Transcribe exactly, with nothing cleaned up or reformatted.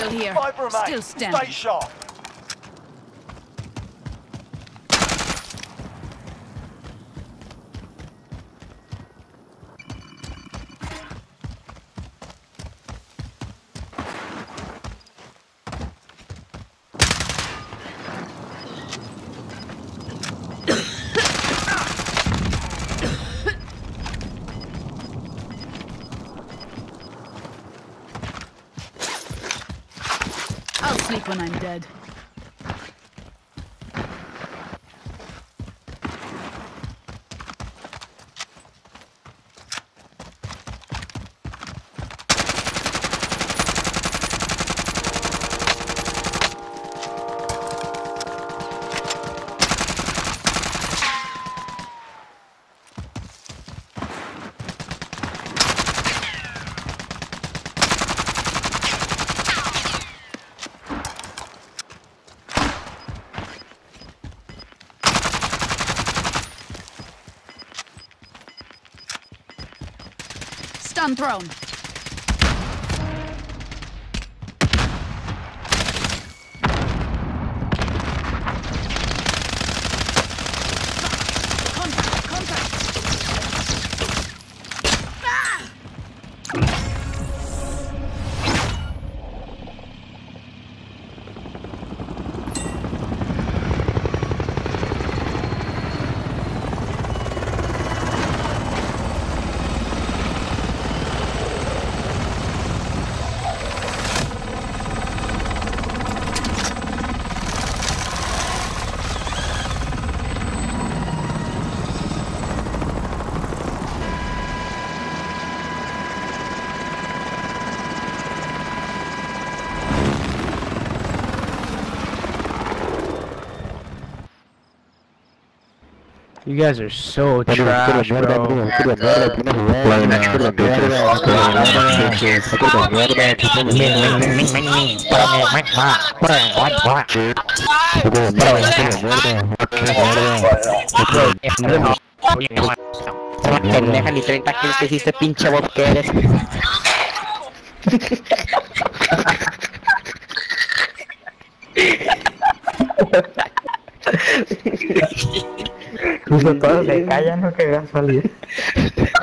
Still here. Five remain. Still Stay standing. sharp. I'll sleep when I'm dead. Stun thrown. Contact, contact. Ah! You guys are so trash, bro. Pendeja, ni treinta kills que hiciste, pinche bot que eres. Justo todos se callan, no que va a salir.